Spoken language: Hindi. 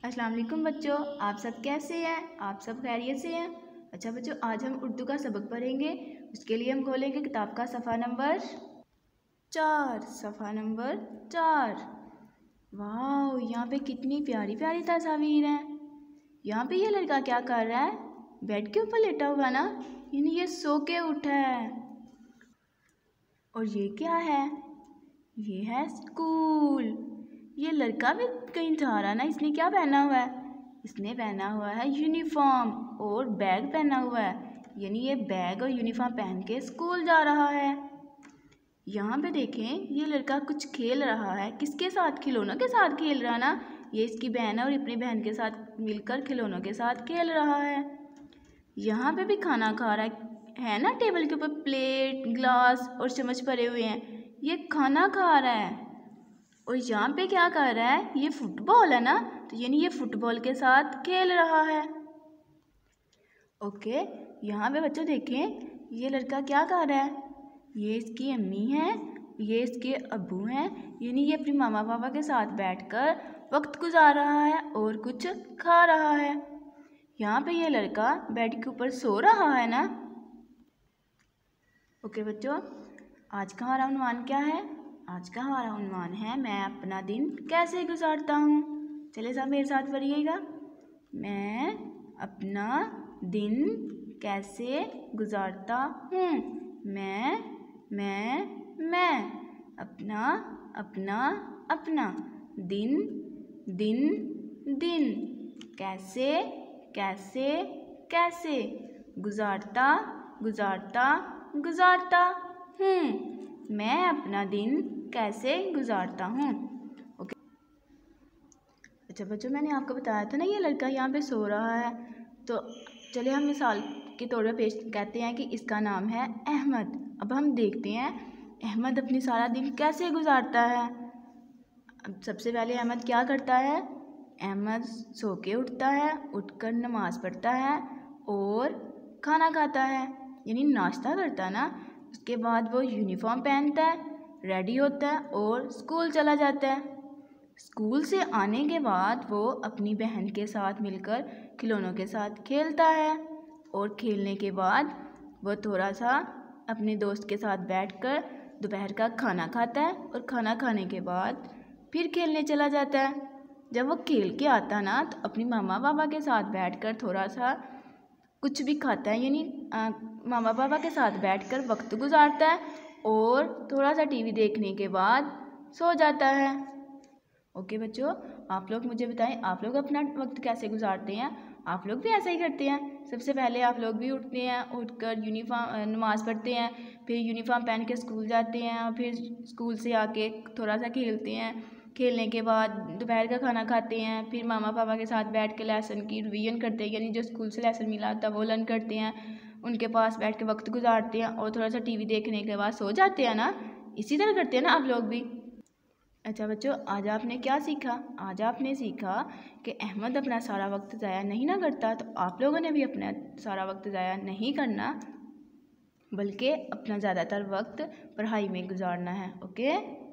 अस्सलाम वालेकुम बच्चों, आप सब कैसे हैं? आप सब खैरियत से हैं? अच्छा बच्चों, आज हम उर्दू का सबक पढ़ेंगे। उसके लिए हम खोलेंगे किताब का सफ़ा नंबर 4। सफ़ा नंबर 4। वाह, यहाँ पे कितनी प्यारी प्यारी तस्वीर हैं। यहाँ पे ये लड़का क्या कर रहा है? बेड के ऊपर लेटा हुआ ना, यानी ये सो के उठा है। और ये क्या है? ये है स्कूल। ये लड़का भी कहीं जा रहा है ना। इसने क्या पहना हुआ है? इसने पहना हुआ है यूनिफॉर्म और बैग पहना हुआ है, यानी ये बैग और यूनिफॉर्म पहन के स्कूल जा रहा है। यहाँ पे देखें, ये लड़का कुछ खेल रहा है। किसके साथ? खिलौनों के साथ खेल रहा है ना। ये इसकी बहन है और अपनी बहन के साथ मिलकर खिलौनों के साथ खेल रहा है। यहाँ पे भी खाना खा रहा है ना। टेबल के ऊपर प्लेट, ग्लास और चम्मच पड़े हुए हैं। ये खाना खा रहा है। और यहाँ पे क्या कर रहा है? ये फुटबॉल है ना, तो यानी ये फुटबॉल के साथ खेल रहा है। ओके, यहाँ पे बच्चों देखें, ये लड़का क्या कर रहा है? ये इसकी अम्मी है, ये इसके अब्बू हैं, यानी ये अपने मामा पापा के साथ बैठकर वक्त गुजार रहा है और कुछ खा रहा है। यहाँ पे ये लड़का बेड के ऊपर सो रहा है ना। ओके बच्चों, आज का हमारा उन्वान क्या है? आज का हमारा उन्वान है, मैं अपना दिन कैसे गुजारता हूँ। चलिए सब मेरे साथ पढ़िएगा। मैं अपना दिन कैसे गुजारता हूँ। मैं अपना अपना अपना दिन दिन कैसे कैसे कैसे गुजारता गुजारता हूँ। मैं अपना दिन कैसे गुजारता हूँ। ओके। अच्छा बच्चों, मैंने आपको बताया था ना ये लड़का यहाँ पे सो रहा है, तो चलिए हम मिसाल के तौर पर पेश कहते हैं कि इसका नाम है अहमद। अब हम देखते हैं अहमद अपनी सारा दिन कैसे गुजारता है। अब सबसे पहले अहमद क्या करता है? अहमद सो के उठता है, उठकर नमाज़ पढ़ता है और खाना खाता है, यानी नाश्ता करता है ना। उसके बाद वो यूनिफॉर्म पहनता है, रेडी होता है और स्कूल चला जाता है। स्कूल से आने के बाद वो अपनी बहन के साथ मिलकर खिलौनों के साथ खेलता है और खेलने के बाद वो थोड़ा सा अपने दोस्त के साथ बैठकर दोपहर का खाना खाता है और खाना खाने के बाद फिर खेलने चला जाता है। जब वो खेल के आता ना, तो अपनी मामा पापा के साथ बैठकर थोड़ा सा कुछ भी खाता है, यानी मामा पापा के साथ बैठकर वक्त गुजारता है और थोड़ा सा टीवी देखने के बाद सो जाता है। ओके बच्चों, आप लोग मुझे बताएं, आप लोग अपना वक्त कैसे गुजारते हैं? आप लोग भी ऐसा ही करते हैं? सबसे पहले आप लोग भी उठते हैं, उठकर यूनिफॉर्म नमाज़ पढ़ते हैं, फिर यूनिफॉर्म पहन के स्कूल जाते हैं और फिर स्कूल से आके थोड़ा सा खेलते हैं। खेलने के बाद दोपहर का खाना खाते हैं, फिर मामा पापा के साथ बैठ के लेसन की रिवीजन करते हैं, यानी जो स्कूल से लेसन मिला था वो लर्न करते हैं, उनके पास बैठ के वक्त गुजारते हैं और थोड़ा सा टीवी देखने के बाद सो जाते हैं ना। इसी तरह करते हैं ना आप लोग भी। अच्छा बच्चों, आज आपने क्या सीखा? आज आपने सीखा कि अहमद अपना सारा वक्त ज़ाया नहीं ना करता, तो आप लोगों ने भी अपना सारा वक्त ज़ाया नहीं करना, बल्कि अपना ज़्यादातर वक्त पढ़ाई में गुजारना है। ओके।